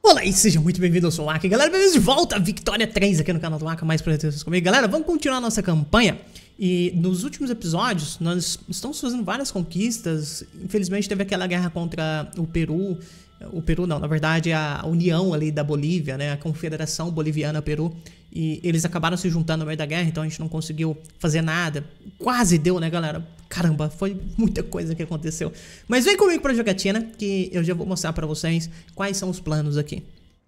Olá e seja muito bem-vindo, eu sou o Aka. Galera, bem-vindos de volta a Victoria 3 aqui no canal do Aka, mais prazeres comigo. Galera, vamos continuar a nossa campanha. E nos últimos episódios, nós estamos fazendo várias conquistas. Infelizmente teve aquela guerra contra o Peru. O Peru não, na verdade a união ali da Bolívia, né? A Confederação Boliviana-Peru. E eles acabaram se juntando no meio da guerra, então a gente não conseguiu fazer nada. Quase deu, né, galera? Caramba, foi muita coisa que aconteceu. Mas vem comigo pra jogatina, que eu já vou mostrar pra vocês quais são os planos aqui.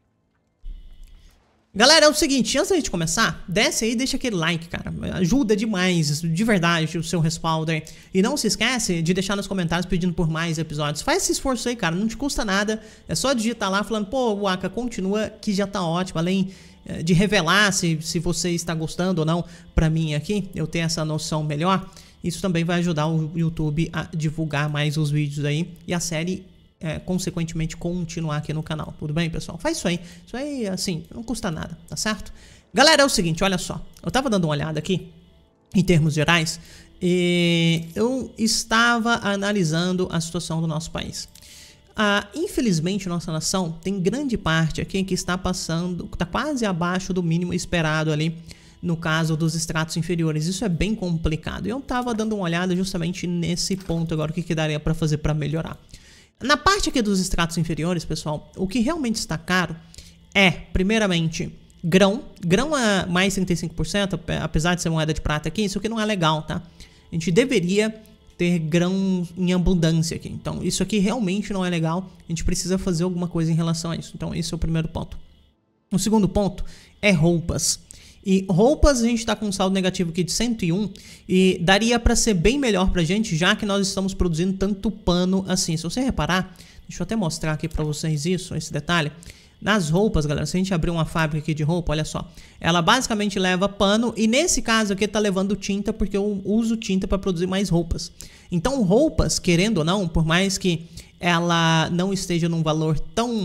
Galera, é o seguinte, antes da gente começar, desce aí e deixa aquele like, cara. Ajuda demais, de verdade, o seu respaldo aí. E não se esquece de deixar nos comentários pedindo por mais episódios. Faz esse esforço aí, cara, não te custa nada. É só digitar lá falando, pô, o Aka, continua, que já tá ótimo. Além de revelar se você está gostando ou não pra mim aqui, eu tenho essa noção melhor. Isso também vai ajudar o YouTube a divulgar mais os vídeos aí e a série, consequentemente, continuar aqui no canal. Tudo bem, pessoal? Faz isso aí. Isso aí, assim, não custa nada, tá certo? Galera, é o seguinte, olha só. Eu tava dando uma olhada aqui, em termos gerais, e eu estava analisando a situação do nosso país. Infelizmente, nossa nação tem grande parte aqui que está passando, está quase abaixo do mínimo esperado ali, no caso dos estratos inferiores. Isso é bem complicado. Eu tava dando uma olhada justamente nesse ponto agora, o que daria para fazer para melhorar. Na parte aqui dos estratos inferiores, pessoal, o que realmente está caro é, primeiramente, grão. Grão a mais 35%, apesar de ser moeda de prata aqui, isso aqui não é legal, tá? A gente deveria ter grão em abundância aqui. Então, isso aqui realmente não é legal. A gente precisa fazer alguma coisa em relação a isso. Então, esse é o primeiro ponto. O segundo ponto é roupas. E roupas a gente está com um saldo negativo aqui de 101 e daria para ser bem melhor pra gente, já que nós estamos produzindo tanto pano assim. Se você reparar, deixa eu até mostrar aqui para vocês isso, esse detalhe. Nas roupas, galera, se a gente abrir uma fábrica aqui de roupa, olha só. Ela basicamente leva pano e nesse caso aqui tá levando tinta, porque eu uso tinta para produzir mais roupas. Então roupas, querendo ou não, por mais que ela não esteja num valor tão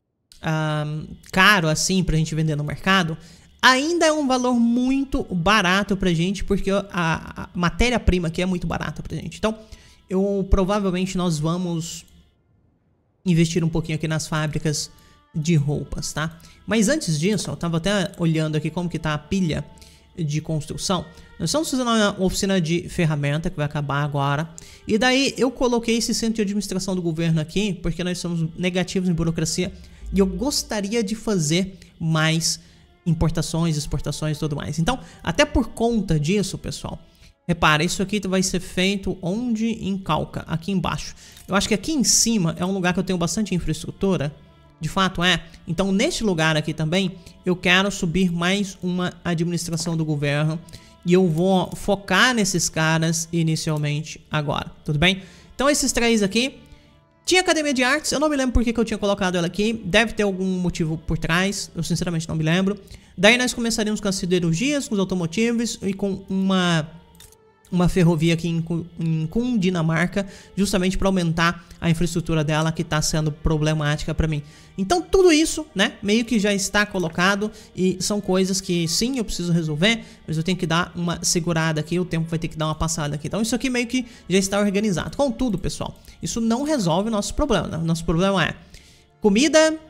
caro assim pra gente vender no mercado, ainda é um valor muito barato pra gente, porque a matéria-prima aqui é muito barata pra gente. Então, provavelmente nós vamos investir um pouquinho aqui nas fábricas de roupas, tá? Mas antes disso, eu tava até olhando aqui como que tá a pilha de construção. Nós estamos fazendo uma oficina de ferramenta que vai acabar agora. E daí eu coloquei esse centro de administração do governo aqui, porque nós somos negativos em burocracia e eu gostaria de fazer mais importações, exportações e tudo mais. Então, até por conta disso, pessoal, repara, isso aqui vai ser feito onde? Em Calca, aqui embaixo. Eu acho que aqui em cima é um lugar que eu tenho bastante infraestrutura, de fato é. Então, neste lugar aqui também, eu quero subir mais uma administração do governo e eu vou focar nesses caras inicialmente agora, tudo bem? Então, esses três aqui. Tinha academia de artes, eu não me lembro por que eu tinha colocado ela aqui, deve ter algum motivo por trás, eu sinceramente não me lembro. Daí nós começaríamos com as siderurgias, com os automotivos e com uma ferrovia aqui em Cundinamarca, justamente para aumentar a infraestrutura dela, que está sendo problemática para mim. Então tudo isso, né, meio que já está colocado e são coisas que sim, eu preciso resolver, mas eu tenho que dar uma segurada aqui, o tempo vai ter que dar uma passada aqui. Então isso aqui meio que já está organizado. Contudo, pessoal, isso não resolve o nosso problema, né? O nosso problema é comida,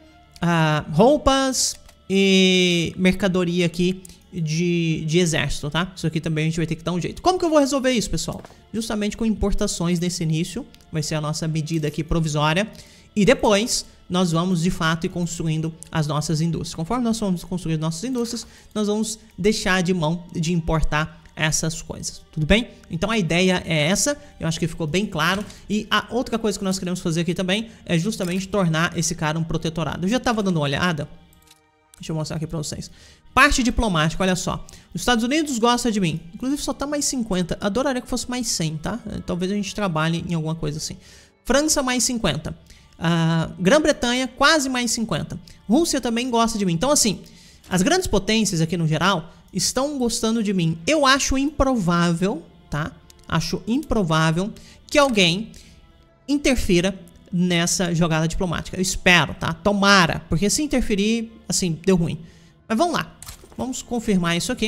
roupas e mercadoria aqui de exército, tá? Isso aqui também a gente vai ter que dar um jeito. Como que eu vou resolver isso, pessoal? Justamente com importações nesse início, vai ser a nossa medida aqui provisória, e depois nós vamos de fato ir construindo as nossas indústrias. Conforme nós vamos construir nossas indústrias, nós vamos deixar de mão de importar essas coisas, tudo bem? Então a ideia é essa, eu acho que ficou bem claro. E a outra coisa que nós queremos fazer aqui também é justamente tornar esse cara um protetorado. Eu já estava dando uma olhada, deixa eu mostrar aqui pra vocês. Parte diplomática, olha só. Os Estados Unidos gostam de mim. Inclusive só tá mais 50. Adoraria que fosse mais 100, tá? Talvez a gente trabalhe em alguma coisa assim. França mais 50. Grã-Bretanha quase mais 50. Rússia também gosta de mim. Então assim, as grandes potências aqui no geral estão gostando de mim. Eu acho improvável, tá? Acho improvável que alguém interfira nessa jogada diplomática. Eu espero, tá? Tomara. Porque se interferir, assim, deu ruim. Mas vamos lá. Vamos confirmar isso aqui.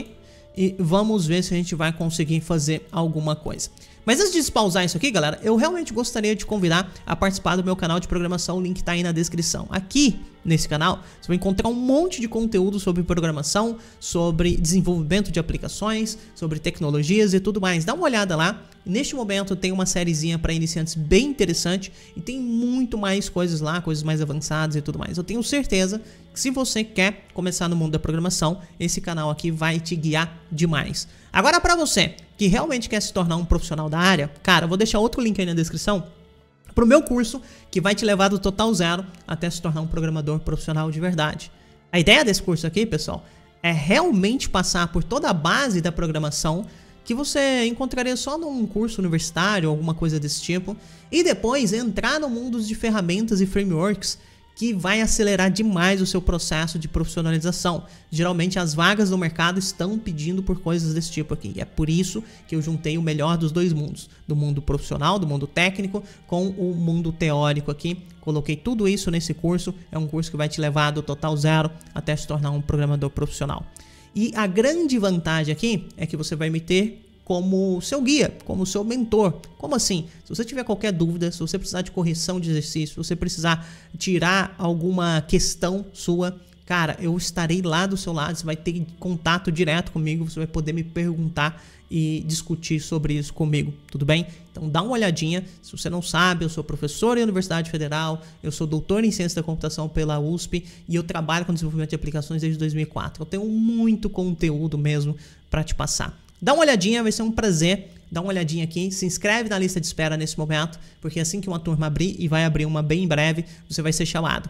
e vamos ver se a gente vai conseguir fazer alguma coisa. Mas antes de despausar isso aqui, galera, eu realmente gostaria de convidar a participar do meu canal de programação, o link tá aí na descrição. Aqui, nesse canal, você vai encontrar um monte de conteúdo sobre programação, sobre desenvolvimento de aplicações, sobre tecnologias e tudo mais. Dá uma olhada lá. Neste momento tem uma sériezinha para iniciantes bem interessante e tem muito mais coisas lá, coisas mais avançadas e tudo mais. Eu tenho certeza que se você quer começar no mundo da programação, esse canal aqui vai te guiar demais. Agora, para você que realmente quer se tornar um profissional da área, cara, eu vou deixar outro link aí na descrição pro meu curso, que vai te levar do total zero até se tornar um programador profissional de verdade. A ideia desse curso aqui, pessoal, é realmente passar por toda a base da programação que você encontraria só num curso universitário, alguma coisa desse tipo, e depois entrar no mundo de ferramentas e frameworks que vai acelerar demais o seu processo de profissionalização. Geralmente as vagas do mercado estão pedindo por coisas desse tipo aqui. E é por isso que eu juntei o melhor dos dois mundos. Do mundo profissional, do mundo técnico, com o mundo teórico aqui. Coloquei tudo isso nesse curso. É um curso que vai te levar do total zero até se tornar um programador profissional. E a grande vantagem aqui é que você vai me ter como seu guia, como seu mentor. Como assim? Se você tiver qualquer dúvida, se você precisar de correção de exercício, se você precisar tirar alguma questão sua, cara, eu estarei lá do seu lado, você vai ter contato direto comigo, você vai poder me perguntar e discutir sobre isso comigo, tudo bem? Então dá uma olhadinha, se você não sabe, eu sou professor em Universidade Federal, eu sou doutor em Ciência da Computação pela USP e eu trabalho com desenvolvimento de aplicações desde 2004. Eu tenho muito conteúdo mesmo para te passar. Dá uma olhadinha, vai ser um prazer. Dá uma olhadinha aqui, se inscreve na lista de espera nesse momento, porque assim que uma turma abrir, e vai abrir uma bem em breve, você vai ser chamado.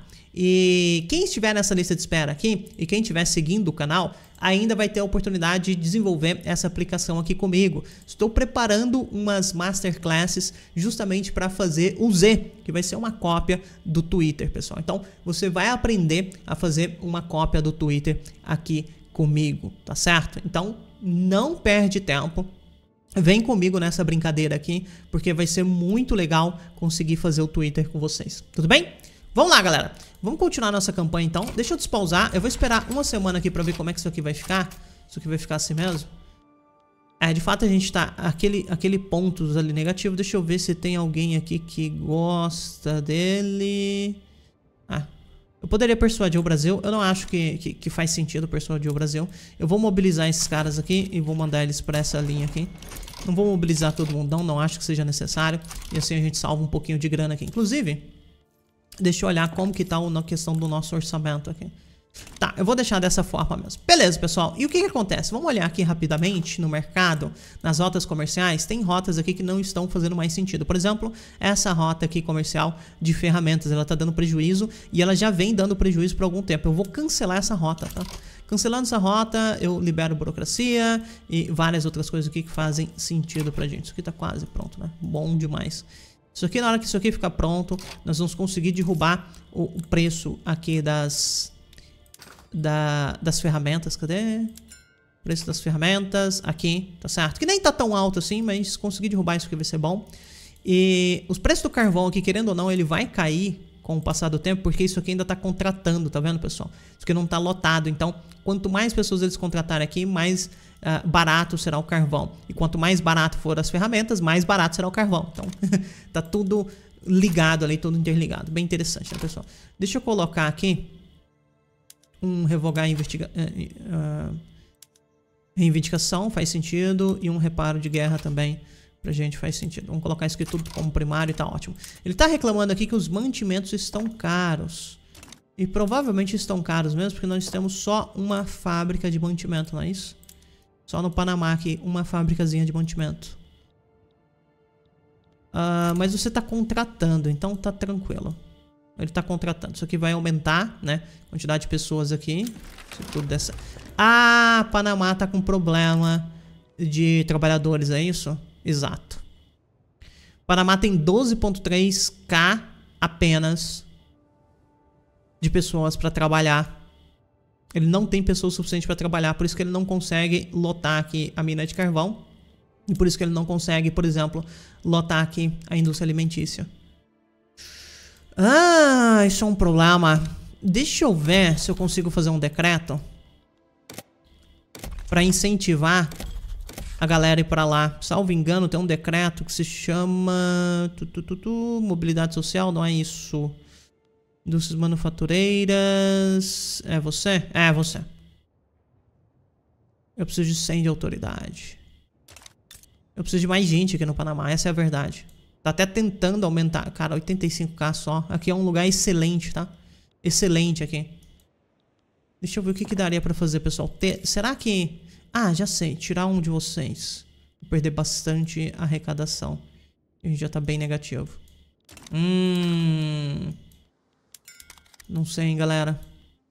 E quem estiver nessa lista de espera aqui, e quem estiver seguindo o canal, ainda vai ter a oportunidade de desenvolver essa aplicação aqui comigo. Estou preparando umas masterclasses justamente para fazer o Z, que vai ser uma cópia do Twitter, pessoal. Então, você vai aprender a fazer uma cópia do Twitter aqui comigo, tá certo? Então, não perde tempo, vem comigo nessa brincadeira aqui, porque vai ser muito legal conseguir fazer o Twitter com vocês, tudo bem? Vamos lá, galera, vamos continuar nossa campanha então. Deixa eu despausar, eu vou esperar uma semana aqui pra ver como é que isso aqui vai ficar. Isso aqui vai ficar assim mesmo? É, de fato a gente tá aquele pontos ali negativo. Deixa eu ver se tem alguém aqui que gosta dele. Ah, eu poderia persuadir o Brasil. Eu não acho que faz sentido persuadir o Brasil. Eu vou mobilizar esses caras aqui e vou mandar eles para essa linha aqui. Não vou mobilizar todo mundo, não acho que seja necessário. E assim a gente salva um pouquinho de grana aqui. Inclusive, deixa eu olhar como que tá a questão do nosso orçamento aqui. Tá, eu vou deixar dessa forma mesmo. Beleza, pessoal. E o que acontece? Vamos olhar aqui rapidamente no mercado, nas rotas comerciais. Tem rotas aqui que não estão fazendo mais sentido. Por exemplo, essa rota aqui comercial de ferramentas, ela tá dando prejuízo e ela já vem dando prejuízo por algum tempo. Eu vou cancelar essa rota, tá? Cancelando essa rota, eu libero burocracia e várias outras coisas aqui que fazem sentido pra gente. Isso aqui tá quase pronto, né? Bom demais. Isso aqui, na hora que isso aqui ficar pronto, nós vamos conseguir derrubar o preço aqui das ferramentas. Cadê? Preço das ferramentas aqui, tá certo? Que nem tá tão alto assim, mas conseguir derrubar isso aqui vai ser bom. E os preços do carvão aqui, querendo ou não, ele vai cair com o passar do tempo, porque isso aqui ainda tá contratando, tá vendo, pessoal? Isso aqui não tá lotado, então quanto mais pessoas eles contratarem aqui, mais barato será o carvão. E quanto mais barato for as ferramentas, mais barato será o carvão. Então, tá tudo ligado ali, tudo interligado. Bem interessante, né, pessoal? Deixa eu colocar aqui um revogar reivindicação, faz sentido, e um reparo de guerra também pra gente faz sentido. Vamos colocar isso aqui tudo como primário e tá ótimo. Ele tá reclamando aqui que os mantimentos estão caros. E provavelmente estão caros mesmo, porque nós temos só uma fábrica de mantimento, não é isso? Só no Panamá aqui, uma fábricazinha de mantimento. Mas você tá contratando, então tá tranquilo. Ele tá contratando. Isso aqui vai aumentar, né? Quantidade de pessoas aqui. Isso tudo dessa... Ah, Panamá tá com problema de trabalhadores, é isso? Exato. Panamá tem 12,3k apenas de pessoas para trabalhar. Ele não tem pessoas suficientes para trabalhar, por isso que ele não consegue lotar aqui a mina de carvão. E por isso que ele não consegue, por exemplo, lotar aqui a indústria alimentícia. Ah, isso é um problema. Deixa eu ver se eu consigo fazer um decreto. pra incentivar a galera ir pra lá. Salvo engano, tem um decreto que se chama... mobilidade social, não é isso? Indústrias manufatureiras... É você? É você. Eu preciso de 100 de autoridade. Eu preciso de mais gente aqui no Panamá, essa é a verdade. Tá até tentando aumentar. Cara, 85k só. Aqui é um lugar excelente, tá? Excelente aqui. Deixa eu ver o que daria pra fazer, pessoal. Será que... Ah, já sei. Tirar um de vocês. Vou perder bastante arrecadação. A gente já tá bem negativo. Não sei, hein, galera.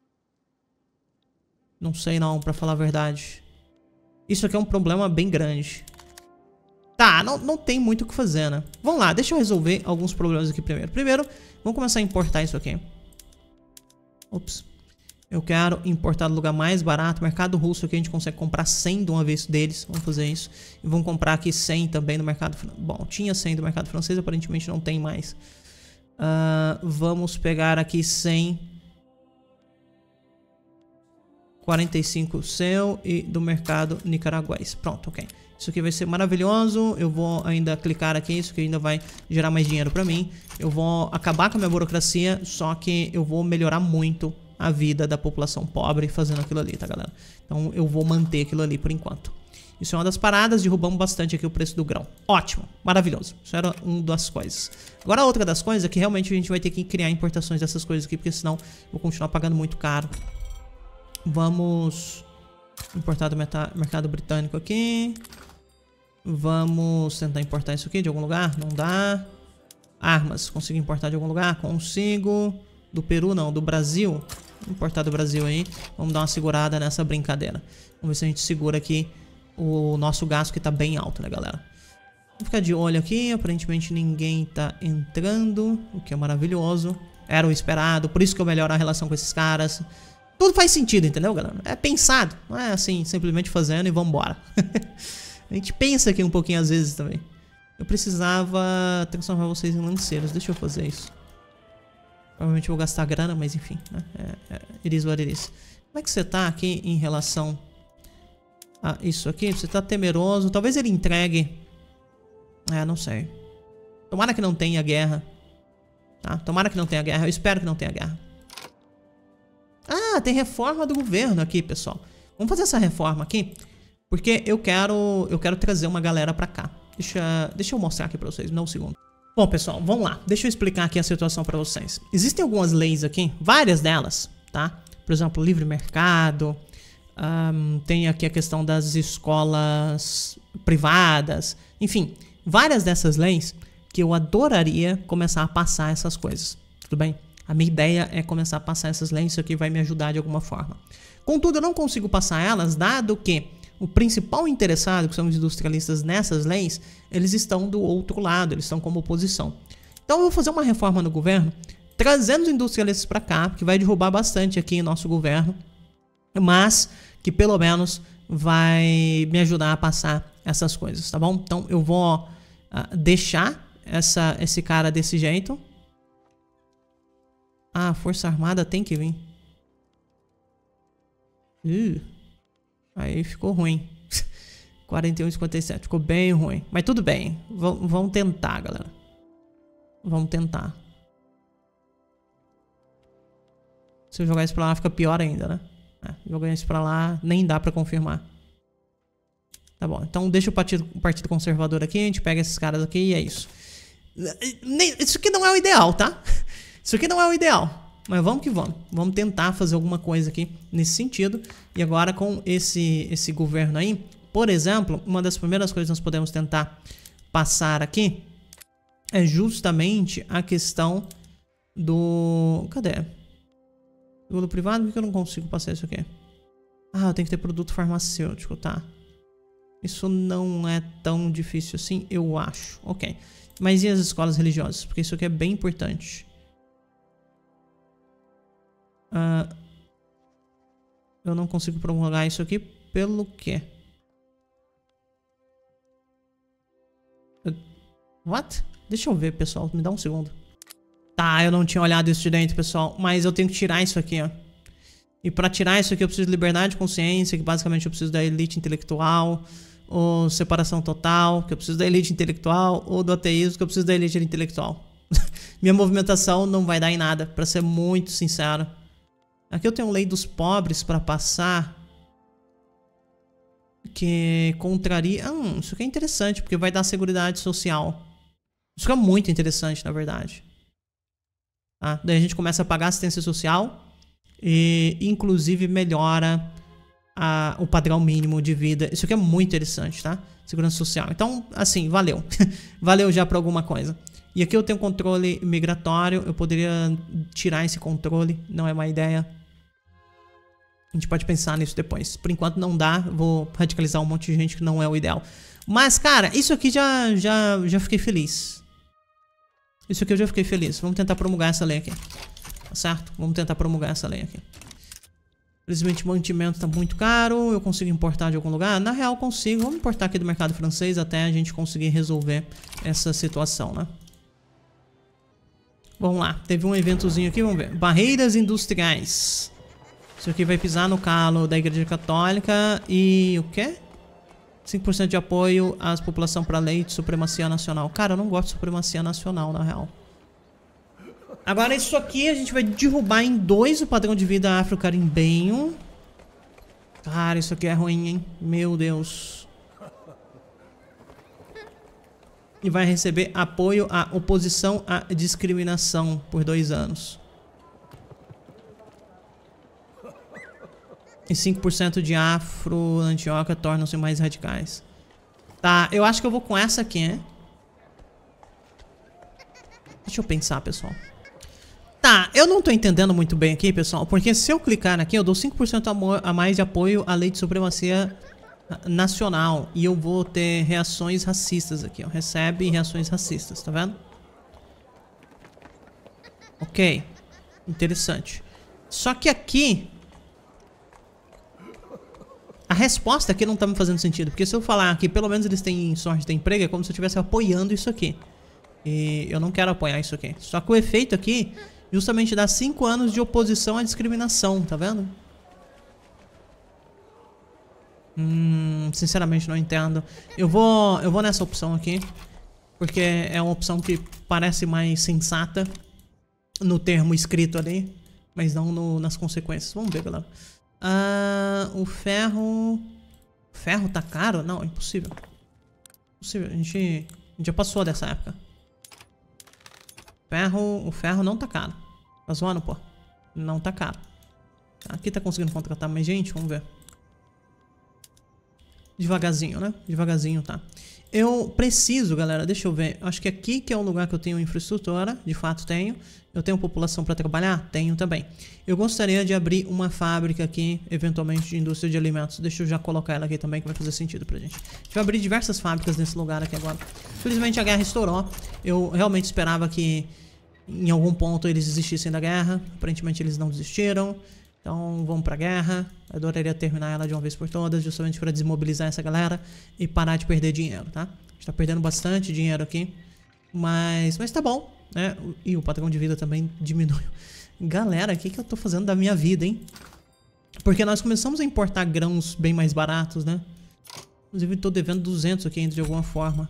Não sei não, pra falar a verdade. Isso aqui é um problema bem grande. Tá, não tem muito o que fazer, né? Vamos lá, deixa eu resolver alguns problemas aqui primeiro. Primeiro, vamos começar a importar isso aqui. Ops. Eu quero importar do lugar mais barato. Mercado russo aqui a gente consegue comprar 100 de uma vez deles. Vamos fazer isso. E vamos comprar aqui 100 também do mercado... Bom, tinha 100 do mercado francês, aparentemente não tem mais. Vamos pegar aqui 100. 45 seu e do mercado nicaragüense. Pronto, ok. Isso aqui vai ser maravilhoso. Eu vou ainda clicar aqui. Isso aqui ainda vai gerar mais dinheiro pra mim. Eu vou acabar com a minha burocracia. Só que eu vou melhorar muito a vida da população pobre fazendo aquilo ali, tá, galera? Então eu vou manter aquilo ali por enquanto. Isso é uma das paradas. Derrubamos bastante aqui o preço do grão. Ótimo, maravilhoso. Isso era uma das coisas. Agora a outra das coisas é que realmente a gente vai ter que criar importações dessas coisas aqui, porque senão eu vou continuar pagando muito caro. Vamos importar do mercado britânico aqui. Vamos tentar importar isso aqui de algum lugar. Não dá. Armas, consigo importar de algum lugar? Consigo. Do Peru não, do Brasil. Vou importar do Brasil aí. Vamos dar uma segurada nessa brincadeira. Vamos ver se a gente segura aqui o nosso gasto, que tá bem alto, né, galera? Vamos ficar de olho aqui. Aparentemente ninguém tá entrando, o que é maravilhoso. Era o esperado, por isso que eu melhoro a relação com esses caras. Tudo faz sentido, entendeu, galera? É pensado, não é assim, simplesmente fazendo e vambora. A gente pensa aqui um pouquinho às vezes também. Eu precisava transformar vocês em lanceiros. Deixa eu fazer isso. Provavelmente eu vou gastar grana, mas enfim, né? It is what it is. Como é que você tá aqui em relação a isso aqui? Você tá temeroso. Talvez ele entregue. Não sei. Tomara que não tenha guerra. Tá? Tomara que não tenha guerra. Eu espero que não tenha guerra. Ah, tem reforma do governo aqui, pessoal. Vamos fazer essa reforma aqui, porque eu quero trazer uma galera pra cá. Deixa eu mostrar aqui pra vocês, me dá um segundo. Bom, pessoal, vamos lá. Deixa eu explicar aqui a situação pra vocês. Existem algumas leis aqui, várias delas, tá? Por exemplo, livre mercado. Tem aqui a questão das escolas privadas. Enfim, várias dessas leis que eu adoraria começar a passar essas coisas. Tudo bem? A minha ideia é começar a passar essas leis, isso aqui vai me ajudar de alguma forma. Contudo, eu não consigo passar elas, dado que o principal interessado, que são os industrialistas nessas leis, eles estão do outro lado, eles estão como oposição. Então eu vou fazer uma reforma no governo, trazendo os industrialistas para cá, que vai derrubar bastante aqui em nosso governo, mas que pelo menos vai me ajudar a passar essas coisas, tá bom? Então eu vou deixar esse cara desse jeito. Ah, a Força Armada tem que vir. Aí ficou ruim. 41,57. Ficou bem ruim. Mas tudo bem. Vamos tentar, galera. Vamos tentar. Se eu jogar isso pra lá, fica pior ainda, né? Jogar isso pra lá, nem dá pra confirmar. Tá bom. Então deixa o Partido Conservador aqui. A gente pega esses caras aqui e é isso. Isso aqui não é o ideal, tá? Isso aqui não é o ideal, mas vamos que vamos. Vamos tentar fazer alguma coisa aqui nesse sentido. E agora com esse governo aí, por exemplo, uma das primeiras coisas que nós podemos tentar passar aqui é justamente a questão do... Cadê? Do privado, por que eu não consigo passar isso aqui? Eu tenho que ter produto farmacêutico, tá? Isso não é tão difícil assim, eu acho. Ok. Mas e as escolas religiosas? Porque isso aqui é bem importante. Eu não consigo prolongar isso aqui pelo quê? What? Deixa eu ver, pessoal. Me dá um segundo. Tá, eu não tinha olhado isso de dentro, pessoal. Mas eu tenho que tirar isso aqui, ó. E pra tirar isso aqui eu preciso de liberdade de consciência, que basicamente eu preciso da elite intelectual, ou separação total, que eu preciso da elite intelectual, ou do ateísmo, que eu preciso da elite intelectual. Minha movimentação não vai dar em nada, pra ser muito sincero. Aqui eu tenho lei dos pobres pra passar, que contraria... isso aqui é interessante, porque vai dar seguridade social. Isso aqui é muito interessante, na verdade. Tá? Daí a gente começa a pagar assistência social e, inclusive, melhora o padrão mínimo de vida. Isso aqui é muito interessante, tá? Segurança social. Então, assim, valeu. Valeu já pra alguma coisa. E aqui eu tenho controle migratório. Eu poderia tirar esse controle. Não é má ideia. A gente pode pensar nisso depois. Por enquanto não dá. Vou radicalizar um monte de gente que não é o ideal. Mas, cara, isso aqui já fiquei feliz. Isso aqui eu já fiquei feliz. Vamos tentar promulgar essa lei aqui. Tá certo? Vamos tentar promulgar essa lei aqui. Infelizmente, mantimento tá muito caro. Eu consigo importar de algum lugar? Na real, consigo. Vamos importar aqui do mercado francês até a gente conseguir resolver essa situação, né? Vamos lá. Teve um eventozinho aqui, vamos ver. Barreiras industriais. Isso aqui vai pisar no calo da Igreja Católica. E o quê? 5% de apoio à população para a lei de supremacia nacional. Cara, eu não gosto de supremacia nacional, na real. Agora isso aqui a gente vai derrubar em 2 o padrão de vida afro-carimbenho. Cara, isso aqui é ruim, hein? Meu Deus. E vai receber apoio à oposição à discriminação por 2 anos. E 5% de afro-Antioquia tornam-se mais radicais. Tá, eu acho que eu vou com essa aqui, né? Deixa eu pensar, pessoal. Tá, eu não tô entendendo muito bem aqui, pessoal. Porque se eu clicar aqui, eu dou 5% a mais de apoio à lei de supremacia nacional. E eu vou ter reações racistas aqui, ó. Recebe reações racistas, tá vendo? Ok. Interessante. Só que aqui... a resposta aqui não tá me fazendo sentido. Porque se eu falar que pelo menos eles têm sorte de ter emprego, é como se eu estivesse apoiando isso aqui. E eu não quero apoiar isso aqui. Só que o efeito aqui justamente dá 5 anos de oposição à discriminação, tá vendo? Sinceramente não entendo. Eu vou nessa opção aqui. Porque é uma opção que parece mais sensata no termo escrito ali. Mas não nas consequências. Vamos ver, galera. O ferro... O ferro tá caro? Não, é impossível. Impossível. A gente já passou dessa época. O ferro não tá caro. Tá zoando, pô? Não tá caro. Aqui tá conseguindo contratar mais gente? Vamos ver. Devagarzinho, né? Devagarzinho, tá. Eu preciso, galera, deixa eu ver. Acho que aqui que é o lugar que eu tenho infraestrutura. De fato tenho. Eu tenho população pra trabalhar? Tenho também. Eu gostaria de abrir uma fábrica aqui, eventualmente de indústria de alimentos. Deixa eu já colocar ela aqui também, que vai fazer sentido pra gente. A gente vai abrir diversas fábricas nesse lugar aqui agora. Infelizmente a guerra estourou. Eu realmente esperava que em algum ponto eles desistissem da guerra. Aparentemente eles não desistiram. Então vamos pra guerra. Eu adoraria terminar ela de uma vez por todas, justamente para desmobilizar essa galera e parar de perder dinheiro, tá? A gente tá perdendo bastante dinheiro aqui. Mas tá bom, né? E o padrão de vida também diminuiu. Galera, o que eu tô fazendo da minha vida, hein? Porque nós começamos a importar grãos bem mais baratos, né? Inclusive tô devendo 200 aqui ainda de alguma forma.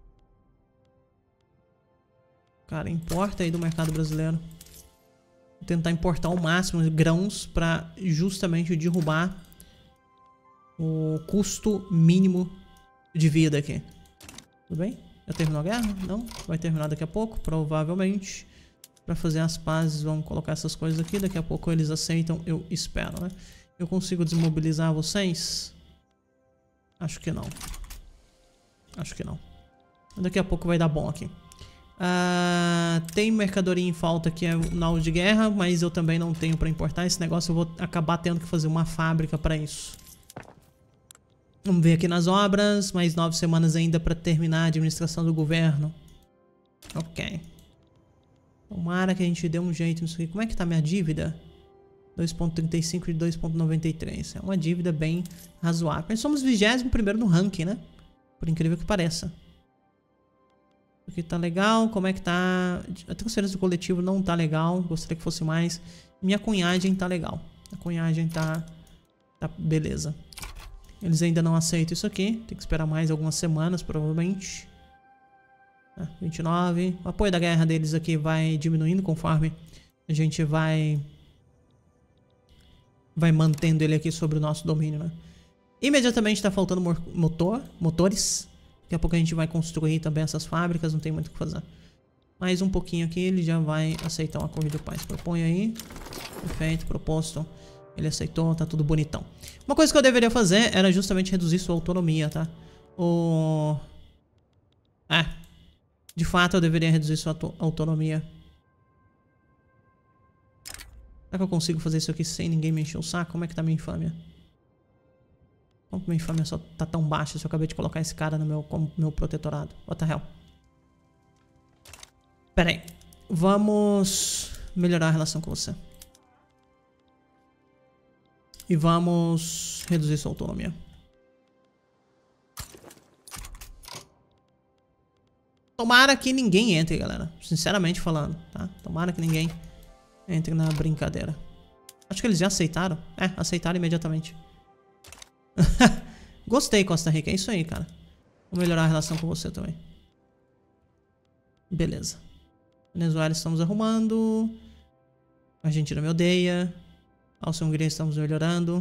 Cara, importa aí do mercado brasileiro. Vou tentar importar ao máximo grãos pra justamente derrubar o custo mínimo de vida aqui. Tudo bem? Já terminou a guerra? Não? Vai terminar daqui a pouco, provavelmente. Pra fazer as pazes, vamos colocar essas coisas aqui. Daqui a pouco eles aceitam, eu espero, né? Eu consigo desmobilizar vocês? Acho que não. Acho que não. Daqui a pouco vai dar bom aqui. Tem mercadoria em falta que é o navio de guerra, mas eu também não tenho pra importar esse negócio. Eu vou acabar tendo que fazer uma fábrica pra isso. Vamos ver aqui nas obras. Mais 9 semanas ainda pra terminar a administração do governo. Ok. Tomara que a gente dê um jeito nisso aqui. Como é que tá minha dívida? 2.35 e 2.93. É uma dívida bem razoável. Nós somos 21º no ranking, né? Por incrível que pareça. Aqui tá legal. Como é que tá? A transferência do coletivo não tá legal. Gostaria que fosse mais. Minha cunhagem tá legal. A Cunhagem tá beleza. Eles ainda não aceitam isso aqui. Tem que esperar mais algumas semanas, provavelmente. 29. O apoio da guerra deles aqui vai diminuindo conforme a gente vai mantendo ele aqui sobre o nosso domínio, né? Imediatamente tá faltando motores. Daqui a pouco a gente vai construir também essas fábricas, não tem muito o que fazer. Mais um pouquinho aqui, ele já vai aceitar um acordo de paz. Propõe aí. Perfeito, proposto. Ele aceitou, tá tudo bonitão. Uma coisa que eu deveria fazer era justamente reduzir sua autonomia, tá? De fato eu deveria reduzir sua autonomia. Será que eu consigo fazer isso aqui sem ninguém me encher o saco? Como é que tá minha infâmia? Como que minha infâmia só tá tão baixa se eu acabei de colocar esse cara no meu protetorado? What the hell? Pera aí. Vamos melhorar a relação com você. E vamos reduzir sua autonomia. Tomara que ninguém entre, galera. Sinceramente falando, tá? Tomara que ninguém entre na brincadeira. Acho que eles já aceitaram. Aceitaram imediatamente. Gostei, Costa Rica. É isso aí, cara. Vou melhorar a relação com você também. Beleza. Venezuela estamos arrumando. Argentina me odeia. Áustria-Hungria estamos melhorando.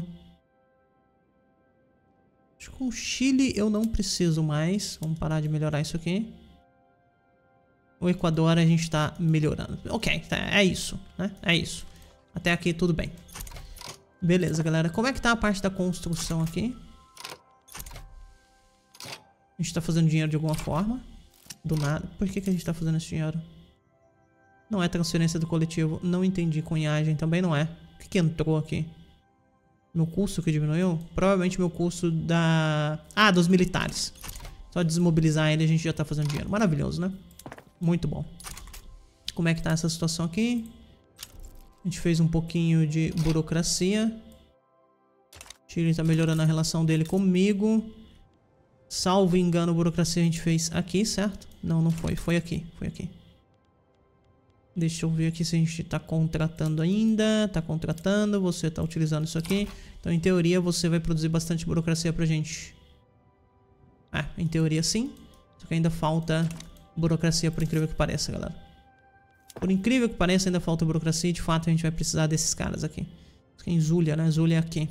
Acho que com o Chile eu não preciso mais. Vamos parar de melhorar isso aqui. O Equador a gente tá melhorando. Ok, é isso, né? É isso. Até aqui tudo bem. Beleza, galera. Como é que tá a parte da construção aqui? A gente tá fazendo dinheiro de alguma forma. Do nada. Por que a gente tá fazendo esse dinheiro? Não é transferência do coletivo. Não entendi. Cunhagem também não é. O que entrou aqui? Meu custo que diminuiu? Provavelmente meu custo dos militares. Só desmobilizar ele a gente já tá fazendo dinheiro. Maravilhoso, né? Muito bom. Como é que tá essa situação aqui? A gente fez um pouquinho de burocracia. O Chile tá melhorando a relação dele comigo. Salvo engano, burocracia a gente fez aqui, certo? Não, não foi. Foi aqui. Foi aqui. Deixa eu ver aqui se a gente tá contratando ainda. Tá contratando. Você tá utilizando isso aqui. Então, em teoria, você vai produzir bastante burocracia pra gente. Em teoria, sim. Só que ainda falta burocracia, por incrível que pareça, galera. Por incrível que pareça, ainda falta burocracia. E, de fato, a gente vai precisar desses caras aqui. Isso aqui é em Zulia, né? Zulia é aqui.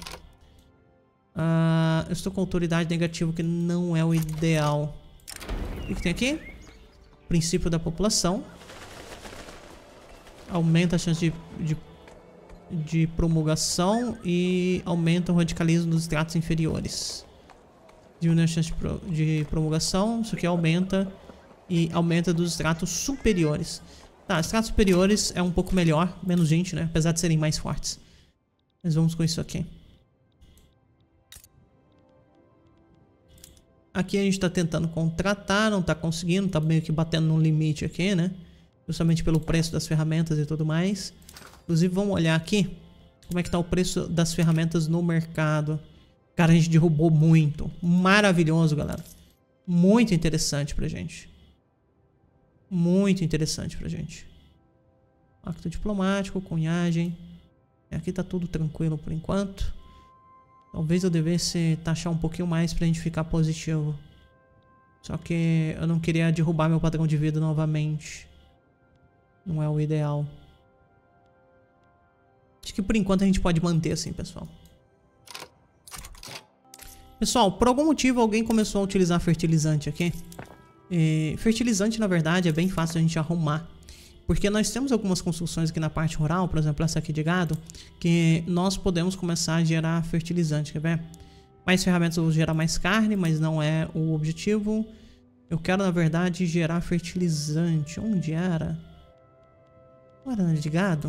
Eu estou com autoridade negativa, que não é o ideal. O que tem aqui? Princípio da população. Aumenta a chance de promulgação e aumenta o radicalismo dos estratos inferiores. Diminui a chance de promulgação. Isso aqui aumenta e aumenta dos estratos superiores. Tá, estratos superiores é um pouco melhor, menos gente, né? Apesar de serem mais fortes. Mas vamos com isso aqui. Aqui a gente tá tentando contratar, não tá conseguindo, tá meio que batendo no limite aqui, né? Justamente pelo preço das ferramentas e tudo mais. Inclusive, vamos olhar aqui como é que tá o preço das ferramentas no mercado. Cara, a gente derrubou muito. Maravilhoso, galera. Muito interessante pra gente. Muito interessante pra gente. Acto diplomático, cunhagem. Aqui tá tudo tranquilo por enquanto. Talvez eu devesse taxar um pouquinho mais pra gente ficar positivo. Só que eu não queria derrubar meu padrão de vida novamente. Não é o ideal. Acho que por enquanto a gente pode manter assim, pessoal. Pessoal, por algum motivo alguém começou a utilizar fertilizante aqui. Fertilizante, na verdade, é bem fácil a gente arrumar. Porque nós temos algumas construções aqui na parte rural, por exemplo, essa aqui de gado, que nós podemos começar a gerar fertilizante, quer ver? Mais ferramentas eu vou gerar mais carne, mas não é o objetivo. Eu quero, na verdade, gerar fertilizante. Onde era? Não era na de gado?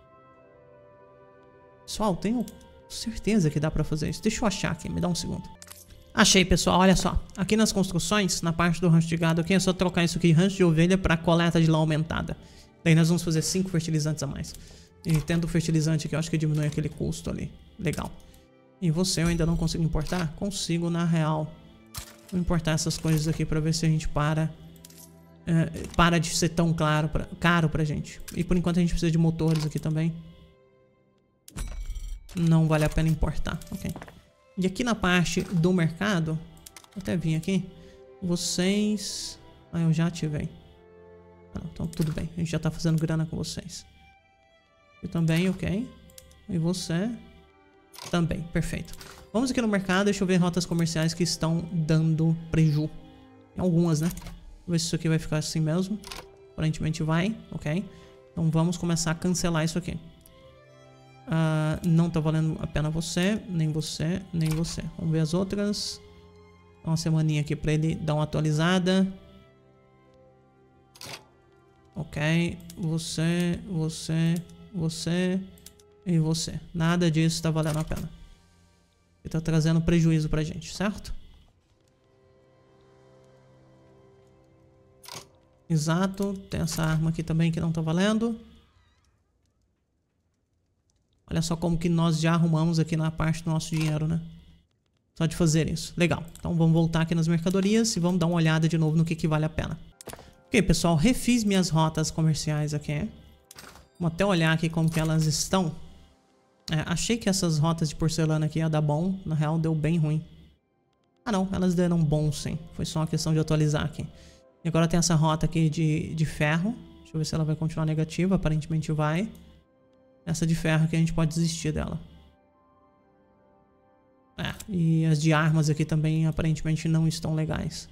Pessoal, tenho certeza que dá pra fazer isso. Deixa eu achar aqui, me dá um segundo. Achei, pessoal, olha só. Aqui nas construções, na parte do rancho de gado, aqui é só trocar isso aqui, rancho de ovelha, pra coleta de lã aumentada. Daí nós vamos fazer 5 fertilizantes a mais. E tendo o fertilizante aqui, eu acho que diminui aquele custo ali. Legal. E você, eu ainda não consigo importar? Consigo, na real. Vou importar essas coisas aqui pra ver se a gente para de ser tão caro pra gente. E por enquanto a gente precisa de motores aqui também. não vale a pena importar, ok? E aqui na parte do mercado, vou até vim aqui, vocês... Ah, eu já ativei. Ah, não, então tudo bem, a gente já tá fazendo grana com vocês. Eu também, ok. E você também, perfeito. Vamos aqui no mercado, deixa eu ver rotas comerciais que estão dando preju. Algumas, né? Vou ver se isso aqui vai ficar assim mesmo. Aparentemente vai, ok. Então vamos começar a cancelar isso aqui. Não tá valendo a pena você, nem você, nem você. Vamos ver as outras. Dá uma semaninha aqui pra ele dar uma atualizada. Ok, você, você, você e você. Nada disso tá valendo a pena. Ele tá trazendo prejuízo pra gente, certo? Exato, tem essa arma aqui também que não tá valendo. Olha só como que nós já arrumamos aqui na parte do nosso dinheiro, né? Só de fazer isso. Legal. Então vamos voltar aqui nas mercadorias e vamos dar uma olhada de novo no que vale a pena. Ok, pessoal, refiz minhas rotas comerciais aqui. Vamos até olhar aqui como que elas estão. Achei que essas rotas de porcelana aqui ia dar bom. Na real, deu bem ruim. Ah, não. Elas deram bom, sim. Foi só uma questão de atualizar aqui. E agora tem essa rota aqui de ferro. Deixa eu ver se ela vai continuar negativa. Aparentemente vai. Essa de ferro aqui a gente pode desistir dela. E as de armas aqui também aparentemente não estão legais.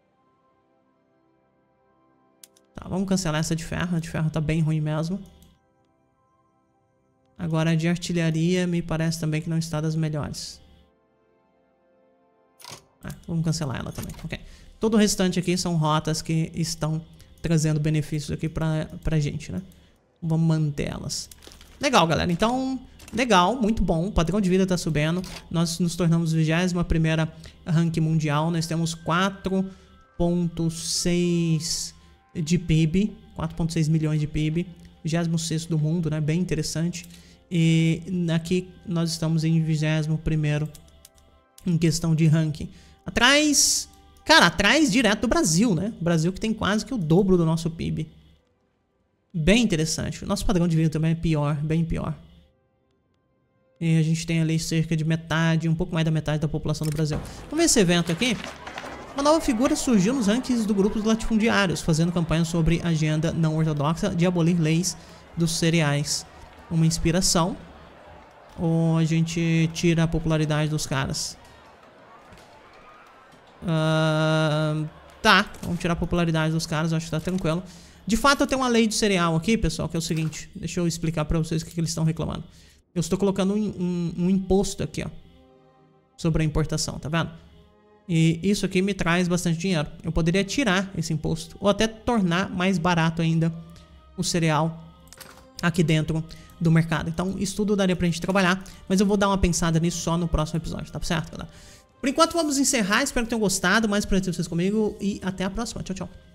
Tá, vamos cancelar essa de ferro. A de ferro tá bem ruim mesmo. Agora a de artilharia me parece também que não está das melhores. Vamos cancelar ela também, ok. Todo o restante aqui são rotas que estão trazendo benefícios aqui pra gente, né? Vamos manter elas. Legal, galera. Então, legal, muito bom. O padrão de vida tá subindo. Nós nos tornamos 21ª ranking mundial. Nós temos 4,6 de PIB. 4,6 milhões de PIB. 26º do mundo, né? Bem interessante. E aqui nós estamos em 21º em questão de ranking. Atrás... Cara, atrás direto do Brasil, né? O Brasil que tem quase que o dobro do nosso PIB. Bem interessante. O nosso padrão de vida também é pior, bem pior. E a gente tem ali cerca de metade, um pouco mais da metade da população do Brasil. Vamos ver esse evento aqui. Uma nova figura surgiu nos rankings do grupo dos latifundiários, fazendo campanha sobre a agenda não ortodoxa de abolir leis dos cereais. Uma inspiração. Ou a gente tira a popularidade dos caras? Tá, vamos tirar a popularidade dos caras, acho que tá tranquilo. De fato eu tenho uma lei de cereal aqui, pessoal, que é o seguinte. Deixa eu explicar pra vocês o que eles estão reclamando. Eu estou colocando um imposto aqui, ó, sobre a importação, tá vendo? E isso aqui me traz bastante dinheiro. Eu poderia tirar esse imposto, ou até tornar mais barato ainda o cereal aqui dentro do mercado. Então isso tudo daria pra gente trabalhar, mas eu vou dar uma pensada nisso só no próximo episódio, tá certo, galera? Por enquanto vamos encerrar, espero que tenham gostado, mais por vocês comigo e até a próxima. Tchau, tchau.